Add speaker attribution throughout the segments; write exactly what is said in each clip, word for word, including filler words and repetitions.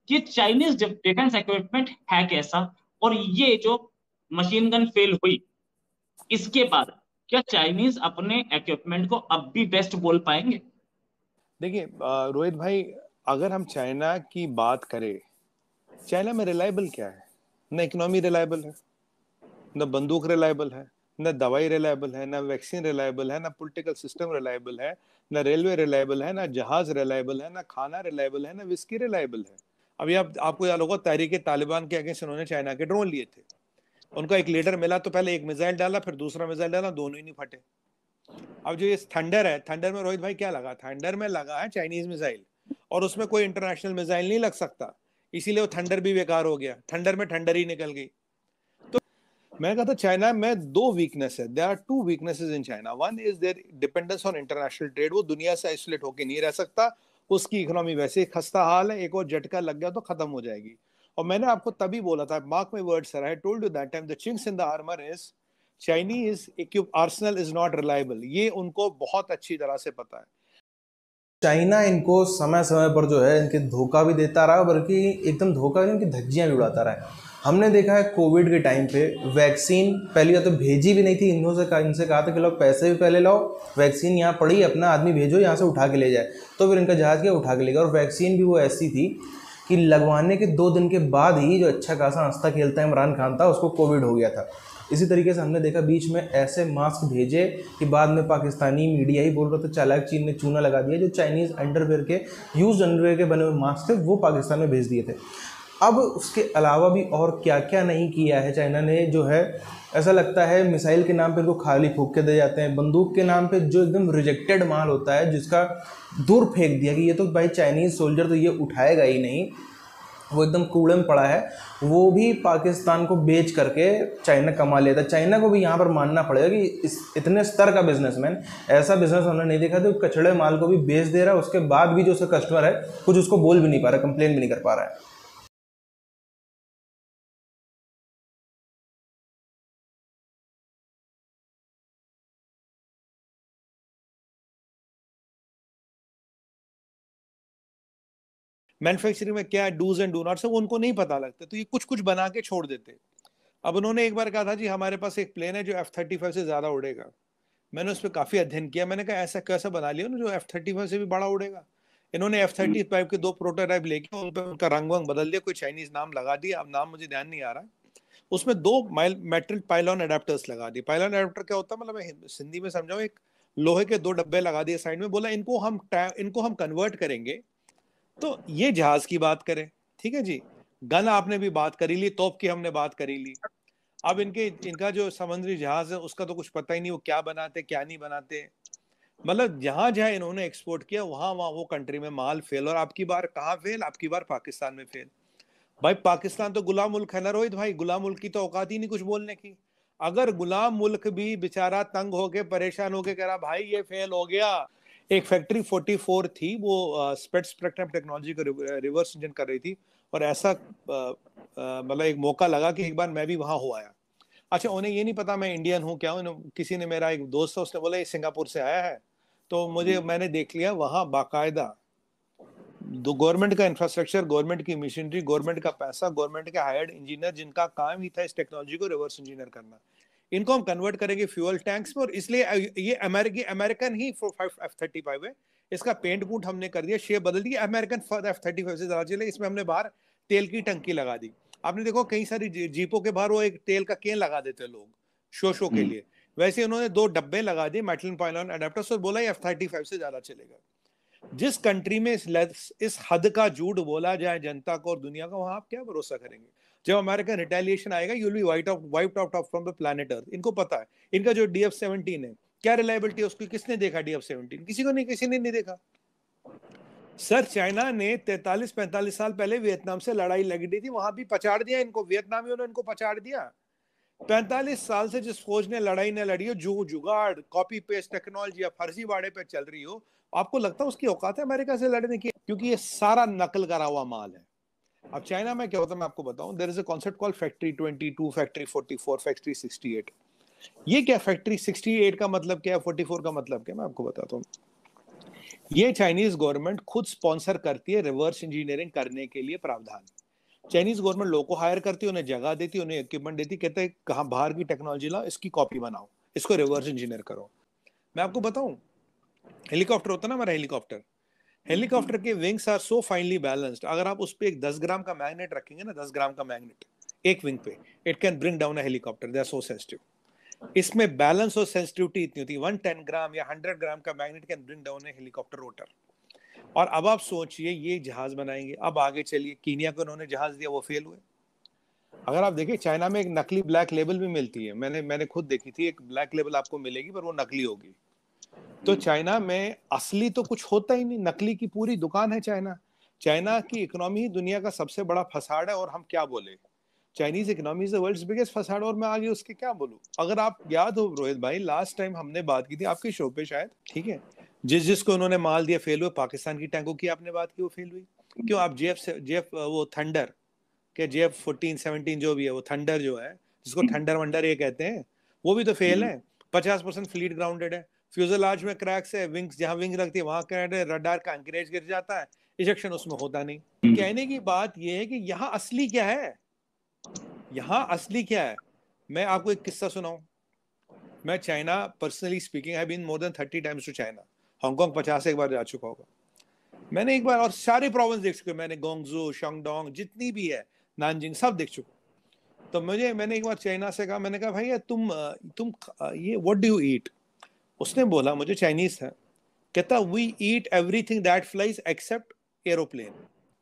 Speaker 1: कि Chinese defence equipment है कैसा, और ये जो मशीन गन फेल हुई इसके बाद क्या चाइनीज अपने इक्विपमेंट को अब भी बेस्ट बोल पाएंगे?
Speaker 2: देखिए अ, रोहित भाई, अगर हम चाइना की बात करें, चाइना में रिलायबल क्या है? न इकोनॉमी रिलायबल है, न बंदूक रिलायबल है, न दवाई रिलायबल है, न वैक्सीन रिलायबल है, न पॉलिटिकल सिस्टम रिलायबल है, न रेलवे रिलायबल है, न जहाज रिलायबल है, न खाना रिलायबल है, न विस्की रिलायबल है। अभी आप आपको याद होगा तहरीक तालिबान के अगेंस्ट उन्होंने चाइना के ड्रोन लिए थे। उनका एक लीडर मिला तो पहले एक मिसाइल डाला, फिर दूसरा मिसाइल डाला, दोनों ही नहीं फटे। अब जो ये थंडर है, थंडर में रोहित भाई क्या लगा? थंडर में लगा है चाइनीज मिसाइल, और उसमें कोई इंटरनेशनल मिसाइल नहीं लग सकता, इसीलिए वो थंडर भी बेकार हो गया। थंडर में थंडर ही निकल गई। तो मैं कहता चाइना में दो वीकनेस है, there are two weaknesses in China. One is there dependence on international trade, वो दुनिया से आइसोलेट होकर नहीं रह सकता, उसकी इकोनॉमी वैसे ही खस्ता हाल है, एक और झटका लग गया तो खत्म हो जाएगी। और मैंने आपको तभी बोला था, mark my words sir, I told you that time, the chinks in the armour is Chinese equip arsenal is not reliable. ये उनको बहुत अच्छी तरह से पता है।
Speaker 3: चाइना इनको समय समय पर जो है इनके धोखा भी देता रहा, बल्कि एकदम धोखा नहीं, इनकी धज्जियां भी उड़ाता रहा है। हमने देखा है कोविड के टाइम पे वैक्सीन पहले तो भेजी भी नहीं थी, इन्हों से कहा इनसे कहा था कि लोग पैसे भी पहले लाओ, वैक्सीन यहाँ पड़ी, अपना आदमी भेजो यहाँ से उठा के ले जाए, तो फिर इनका जहाज क्या उठा के ले गया। और वैक्सीन भी वो ऐसी थी कि लगवाने के दो दिन के बाद ही जो अच्छा खासा हंसता खेलता इमरान खान था उसको कोविड हो गया था। इसी तरीके से हमने देखा बीच में ऐसे मास्क भेजे कि बाद में पाकिस्तानी मीडिया ही बोल रहा था चालाक चीन ने चूना लगा दिया, जो चाइनीज़ अंडरवेयर के यूज अंडरवेयर के बने हुए मास्क थे वो पाकिस्तान में भेज दिए थे। अब उसके अलावा भी और क्या क्या नहीं किया है चाइना ने, जो है ऐसा लगता है मिसाइल के नाम पे इनको खाली फूक के दे जाते हैं, बंदूक के नाम पे जो एकदम रिजेक्टेड माल होता है जिसका दूर फेंक दिया कि ये तो भाई चाइनीज़ सोल्जर तो ये उठाएगा ही नहीं, वो एकदम कूड़े में पड़ा है, वो भी पाकिस्तान को बेच करके चाइना कमा लेता है। चाइना को भी यहाँ पर मानना पड़ेगा कि इस इतने स्तर का बिजनेसमैन, ऐसा बिजनेस हमने नहीं देखा तो कचड़े माल को भी बेच दे रहा है, उसके बाद भी जो उसका कस्टमर है कुछ उसको बोल भी नहीं पा रहा, कंप्लेन भी नहीं कर पा रहा है।
Speaker 2: मैन्युफैक्चरिंग में क्या डूज एंड डू नॉट सब उनको नहीं पता लगता, तो ये कुछ कुछ बना के छोड़ देते। अब उन्होंने एक बार कहा था जी हमारे पास एक प्लेन है जो एफ थर्टी फाइव से ज्यादा उड़ेगा। मैंने उस पर काफी अध्ययन किया, मैंने कहा ऐसा कैसा बना लिया ना जो एफ थर्टी फाइव से भी बड़ा उड़ेगा। इन्होंने एफ थर्टी फाइव के दो प्रोटोटाइप लेके उन पर उनका रंग वंग बदल दिया, कोई चाइनीज नाम लगा दिया, अब नाम मुझे ध्यान नहीं आ रहा। उसमें दो मेटल पाइलॉन अडेप्टर्स लगा दिए। पाइलॉन अडेप्टर क्या होता है, मतलब मैं हिंदी में समझाऊं, एक लोहे के दो डब्बे लगा दिए साइड में, बोला इनको हम इनको हम कन्वर्ट करेंगे। तो ये जहाज की बात करें, ठीक है जी, गन आपने भी बात करी ली, तोप की हमने बात करी ली। अब इनके इनका जो समुद्री जहाज है उसका तो कुछ पता ही नहीं, वो क्या बनाते क्या नहीं बनाते। मतलब जहां जहां इन्होंने एक्सपोर्ट किया वहां वहां वो कंट्री में माल फेल, और आपकी बार कहाँ फेल? आपकी बार पाकिस्तान में फेल। भाई पाकिस्तान तो गुलाम मुल्क है ना रोहित भाई, गुलाम मुल्क की तो औकात ही नहीं कुछ बोलने की। अगर गुलाम मुल्क भी बेचारा तंग होके परेशान होके कह रहा भाई ये फेल हो गया। एक फैक्ट्री फोर्टी फोर थी, वो स्पेट स्पेक्ट्रम टेक्नोलॉजी को रिवर्स इंजन कर रही थी, और ऐसा मतलब एक मौका लगा कि एक बार मैं भी वहां हो आया। अच्छा, उन्हें ये नहीं पता मैं इंडियन हूँ क्या हूँ, किसी ने, मेरा एक दोस्त है उसने बोला ये सिंगापुर से आया है, तो मुझे मैंने देख लिया वहां बाकायदा दो गवर्नमेंट का इंफ्रास्ट्रक्चर, गवर्नमेंट की मशीनरी, गवर्नमेंट का पैसा, गवर्नमेंट के हायर्ड इंजीनियर जिनका काम ही था इस टेक्नोलॉजी को रिवर्स इंजीनियर करना। इनको हम कन्वर्ट करेंगे फ्यूल टैंक्स में, और इसलिए ये अमेरिकी अमेरिकन ही एफ थर्टी फाइव है। इसका पेंट पूंट हमने कर दिया, शेप बदल दिया, अमेरिकन एफ थर्टी फाइव से ज्यादा चले। इसमें हमने बाहर तेल की टंकी लगा दी। आपने देखो कई सारी जीपों के बाहर वो एक तेल का केन लगा देते लोग शो शो के लिए, वैसे उन्होंने दो डब्बे लगा दिए मेटल पाइलॉन अडेप्टर्स, और बोला एफ थर्टी फाइव से ज्यादा चलेगा। जिस कंट्री में इस, इस हद का झूठ बोला जाए जनता को और दुनिया को, वहां आप क्या भरोसा करेंगे? जब अमेरिकन रिटेलिएशन आएगा, you will be white out wiped out of from the planet earth. इनको पता है। इनका जो डी एफ सेवनटीन है, क्या रिलायबिलिटी है उसकी? किसने देखा डी एफ सेवनटीन? किसी को नहीं, किसी ने नहीं देखा। सर चाइना ने तैंतालीस पैंतालीस साल पहले वियतनाम से लड़ाई लगी थी, वहां भी पछाड़ दिया इनको, वियतनामियों ने इनको पछाड़ दिया। पैंतालीस साल से जिस फौज ने लड़ाई न लड़ी हो, जो जुगाड़ कॉपी पेस्ट टेक्नोलॉजी या फर्जी बाड़े पे चल रही हो, आपको लगता है उसकी औकात है अमेरिका से लड़ने की? क्योंकि ये सारा नकल करा हुआ माल है। अब चाइना में क्या होता है मैं आपको बताऊं, there is a concept called factory twenty two, factory forty four, factory sixty eight. ये क्या फैक्ट्री सिक्सटी एट का मतलब क्या है, फोर्टी फोर का मतलब क्या है, मैं आपको बताता हूँ। ये चाइनीज गवर्नमेंट खुद स्पॉन्सर करती है रिवर्स इंजीनियरिंग करने के लिए प्रावधान। चाइनीज गवर्नमेंट लोगों को हायर करती है, उन्हें जगह देती है, उन्हें इक्विपमेंट देती, कहते हैं कहाँ बाहर की टेक्नोलॉजी लाओ, इसकी कॉपी बनाओ, इसको रिवर्स इंजीनियर करो। मैं आपको बताऊं, हेलीकॉप्टर होता है ना हमारा हेलीकॉप्टर, हेलीकॉप्टर के wings are so finally balanced, अगर आप उस पे एक दस ग्राम का मैग्नेट रखेंगे ना, दस ग्राम का मैग्नेट एक विंग पे, it can bring down a helicopter, they are so sensitive. इसमें बैलेंस और सेंसिटिविटी इतनी होती है, वन टेन ग्राम या हंड्रेड ग्राम का magnet can bring down a helicopter rotor. और अब आप सोचिए ये जहाज बनाएंगे, अब आगे चलिए, कीनिया को उन्होंने जहाज दिया, वो फेल हुए। अगर आप देखिए चाइना में एक नकली ब्लैक लेबल भी मिलती है, मैंने मैंने खुद देखी थी, एक ब्लैक लेबल आपको मिलेगी पर वो नकली होगी। तो चाइना में असली तो कुछ होता ही नहीं, नकली की पूरी दुकान है चाइना। चाइना की इकोनॉमी ही दुनिया का सबसे बड़ा फसाड़ है, और हम क्या बोले, Chinese economy is the world's biggest facade, और मैं आगे उसके क्या बोलूं। अगर आप याद हो रोहित भाई, लास्ट टाइम हमने बात की थी आपके शो पे शायद, ठीक है, जिस जिसको उन्होंने माल दिया फेल हुए, पाकिस्तान की टैंकों की आपने बात की, वो फेल हुई क्यों? आप जेएफ से जेएफ वो थंडर के जेएफ फोर्टीन सेवनटीन जो भी है, वो थंडर जो है, जिसको थंडर वंडर ये कहते हैं, वो भी तो फेल है। पचास परसेंट फ्लीट ग्राउंडेड है, फ्यूजलाज में क्रैक्स है, विंग्स जहां विंग लगती है वहां क्रैक है, रडार का एंकरेज गिर जाता है, इजेक्शन उसमें होता नहीं। कहने की बात ये है कि यहाँ असली क्या है, यहाँ असली क्या है। मैं आपको एक किस्सा सुनाऊं, मैं China personally speaking I been more than thirty times to China, Hong Kong पचास एक बार जा चुका होगा मैंने एक बार, और सारे प्रोविंस देख चुके, मैंने गोंगजू, शांगडोंग, जितनी भी है, नानजिंग, सब देख चुका। तो मुझे मैंने एक बार चाइना से कहा, मैंने कहा भाई तुम तुम ये व्हाट डू यू ईट? उसने बोला, मुझे चाइनीज था, कहता we eat everything that flies except aeroplane.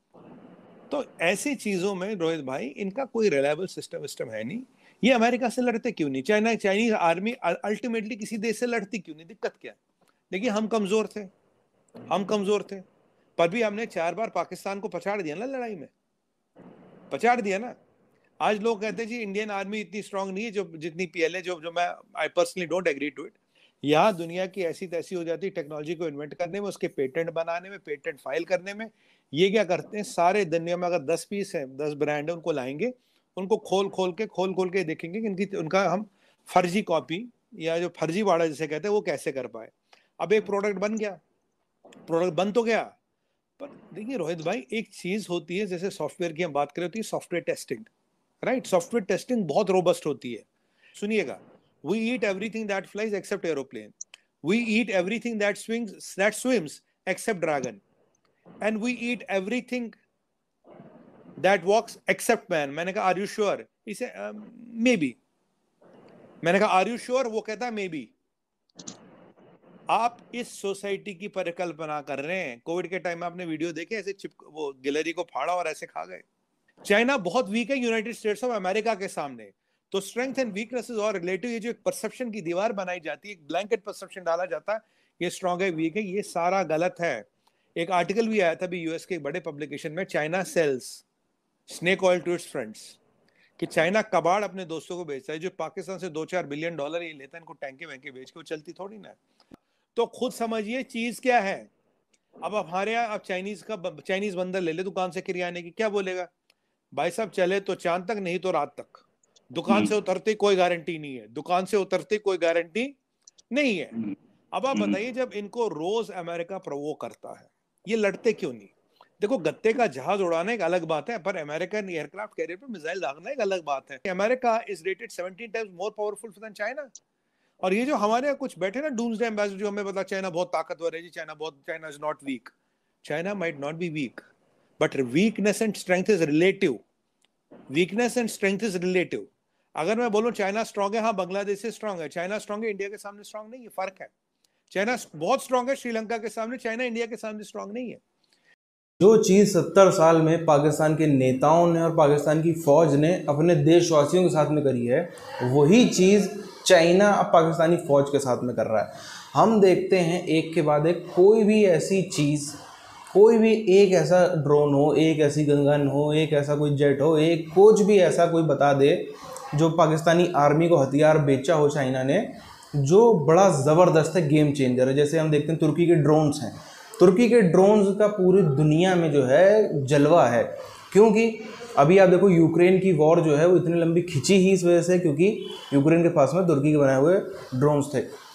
Speaker 2: तो ऐसी चीजों में रोहित भाई इनका कोई रिलायबल सिस्टम सिस्टम है नहीं। ये अमेरिका से लड़ते क्यों नहीं? चाइना चाइनीज आर्मी अल्टीमेटली किसी देश से लड़ती क्यों नहीं? दिक्कत क्या है? देखिए हम कमजोर थे, हम कमजोर थे, पर भी हमने चार बार पाकिस्तान को पछाड़ दिया ना, लड़ाई में पछाड़ दिया ना। आज लोग कहते हैं जी इंडियन आर्मी इतनी स्ट्रांग नहीं है जो जितनी पीएलए, जो जो मैं I personally don't agree to it. यहाँ दुनिया की ऐसी तैसी हो जाती है टेक्नोलॉजी को इन्वेंट करने में, उसके पेटेंट बनाने में, पेटेंट फाइल करने में। ये क्या करते हैं, सारे दुनिया में अगर दस पीस है, दस ब्रांड है, उनको लाएंगे, उनको खोल खोल के खोल खोल के देखेंगे कि इनकी उनका हम फर्जी कॉपी या जो फर्जी वाड़ा जिसे कहते हैं वो कैसे कर पाए। अब एक प्रोडक्ट बन गया, प्रोडक्ट बन तो गया, पर देखिए रोहित भाई एक चीज होती है, जैसे सॉफ्टवेयर की हम बात करें होती है software testing, right? Software testing बहुत रोबस्ट होती है। सुनिएगा, we eat everything that flies except aeroplane, we eat everything that swings that swims except dragon, and we eat everything that walks except man. मैंने कहा are you sure? इसे maybe, मैंने कहा are you sure? वो कहता है maybe। आप इस सोसाइटी की परिकल्पना कर रहे हैं। कोविड के टाइम में आपने वीडियो देखे, ऐसे चिप वो गिलहरी को फाड़ा और ऐसे खा गए। चाइना बहुत वीक है यूनाइटेड स्टेट्स ऑफ अमेरिका के सामने। तो स्ट्रेंथ एंड वीकनेसेस और रिलेटिव, ये जो एक परसेप्शन की दीवार बनाई जाती है, एक ब्लैंकेट परसेप्शन डाला जाता है, ये स्ट्रांग है वीक है, ये सारा गलत है। एक आर्टिकल भी आया था अभी यूएस के एक बड़े पब्लिकेशन में, China sells snake oil to its friends, कि चाइना कबाड़ अपने दोस्तों को बेचता है। जो पाकिस्तान से दो चार बिलियन डॉलर ये लेता है, इनको टैंके वैंके बेच के, वो चलती थोड़ी ना। तो खुद समझिए चीज क्या है। अब हमारे यहाँ आप चाइनीज का चाइनीज बंदर ले ले दुकान से किरियाने की, क्या बोलेगा? भाई साहब चले तो चांद तक, नहीं तो रात तक। दुकान से उतरते कोई गारंटी नहीं है, दुकान से उतरते कोई गारंटी नहीं है। अब आप बताइए, जब इनको रोज अमेरिका प्रोवोक करता है, ये लड़ते क्यों नहीं? देखो, गत्ते का जहाज उड़ाना एक अलग बात है, पर अमेरिकन एयरक्राफ्ट कैरियर पे मिसाइल दागना एक अलग बात है। America is rated seventeen times more powerful than China. और ये जो हमारे यहाँ कुछ बैठे ना डूम्सडे एम्बेसडर, जो हमें पता चाइना बहुत ताकतवर है जी, चाइना बहुत, China is not weak. China might not be weak, but weakness and strength is relative. Weakness and strength is relative. अगर मैं बोलूं चाइना स्ट्रांग है, हाँ बांग्लादेश से स्ट्रांग है, चाइना स्ट्रांग है, इंडिया के सामने स्ट्रांग नहीं है, फर्क है। चाइना बहुत स्ट्रांग है श्रीलंका के सामने, चाइना इंडिया के सामने स्ट्रांग नहीं है।
Speaker 3: जो चीज़ सत्तर साल में पाकिस्तान के नेताओं ने और पाकिस्तान की फौज ने अपने देशवासियों के साथ में करी है, वही चीज़ चाइना अब पाकिस्तानी फौज के साथ में कर रहा है। हम देखते हैं एक के बाद एक, कोई भी ऐसी चीज़, कोई भी एक ऐसा ड्रोन हो, एक ऐसी गन हो, एक ऐसा कोई जेट हो, एक कुछ भी ऐसा कोई बता दे जो पाकिस्तानी आर्मी को हथियार बेचा हो चाइना ने, जो बड़ा ज़बरदस्त है, गेम चेंजर है। जैसे हम देखते हैं तुर्की के ड्रोन्स हैं, तुर्की के ड्रोन्स का पूरी दुनिया में जो है जलवा है, क्योंकि अभी आप देखो यूक्रेन की वॉर जो है वो इतनी लंबी खिंची ही इस वजह से, क्योंकि यूक्रेन के पास में तुर्की के बनाए हुए ड्रोन्स थे।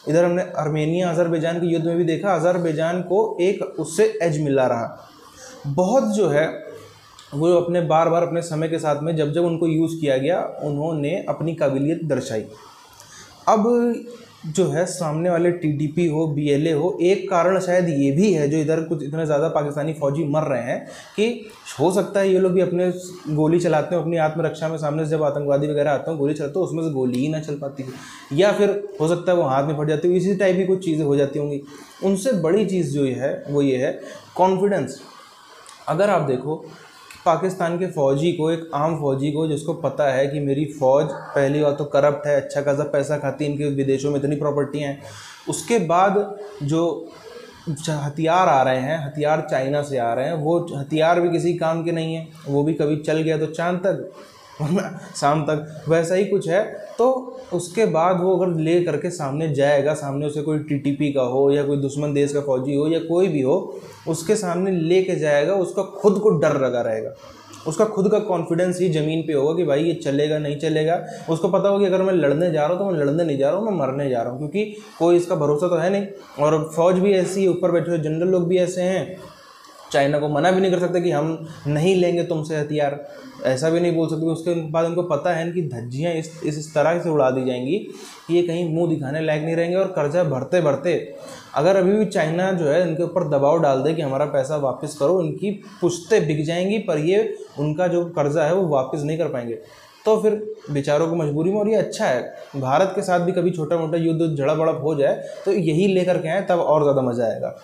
Speaker 3: इधर हमने आर्मेनिया अजरबैजान के युद्ध में भी देखा, अजरबैजान को एक उससे एज मिला रहा। बहुत जो है वो अपने बार बार अपने समय के साथ में जब जब उनको यूज़ किया गया उन्होंने अपनी काबिलियत दर्शाई। अब जो है सामने वाले टीडीपी हो, बीएलए हो, एक कारण शायद ये भी है जो इधर कुछ इतने ज़्यादा पाकिस्तानी फौजी मर रहे हैं कि हो सकता है ये लोग भी अपने गोली चलाते हैं अपनी आत्मरक्षा में, सामने से जब आतंकवादी वगैरह आते हैं गोली चलाते हैं उसमें से गोली ही ना चल पाती हो, या फिर हो सकता है वो हाथ में फट जाती हो, इसी टाइप की कुछ चीज़ें हो जाती होंगी। उनसे बड़ी चीज़ जो है वो ये है कॉन्फिडेंस। अगर आप देखो पाकिस्तान के फ़ौजी को, एक आम फ़ौजी को जिसको पता है कि मेरी फ़ौज पहली बात तो करप्ट है, अच्छा खासा पैसा खाती है, इनके विदेशों में इतनी प्रॉपर्टियाँ हैं, उसके बाद जो हथियार आ रहे हैं, हथियार चाइना से आ रहे हैं, वो हथियार भी किसी काम के नहीं है, वो भी कभी चल गया तो चांद तक वरना शाम तक, वैसा ही कुछ है। तो उसके बाद वो अगर ले करके सामने जाएगा, सामने उसे कोई टीटीपी का हो या कोई दुश्मन देश का फौजी हो या कोई भी हो, उसके सामने ले के जाएगा, उसका खुद को डर लगा रहेगा, उसका खुद का कॉन्फिडेंस ही ज़मीन पे होगा कि भाई ये चलेगा नहीं चलेगा। उसको पता होगा कि अगर मैं लड़ने जा रहा हूँ तो मैं लड़ने नहीं जा रहा हूँ, मैं मरने जा रहा हूँ, क्योंकि कोई इसका भरोसा तो है नहीं। और फौज भी ऐसी है, ऊपर बैठे हुए जनरल लोग भी ऐसे हैं, चाइना को मना भी नहीं कर सकते कि हम नहीं लेंगे तुमसे हथियार, ऐसा भी नहीं बोल सकते। उसके बाद उनको पता है कि धज्जियाँ इस इस तरह से उड़ा दी जाएंगी कि ये कहीं मुंह दिखाने लायक नहीं रहेंगे। और कर्जा भरते भरते अगर अभी भी चाइना जो है इनके ऊपर दबाव डाल दे कि हमारा पैसा वापस करो, इनकी पुश्तें बिक जाएंगी, पर ये उनका जो कर्जा है वो वापस नहीं कर पाएंगे। तो फिर बेचारों को मजबूरी में, और ये अच्छा है, भारत के साथ भी कभी छोटा मोटा युद्ध झड़ा बड़प हो जाए तो यही लेकर के आए, तब और ज़्यादा मज़ा आएगा।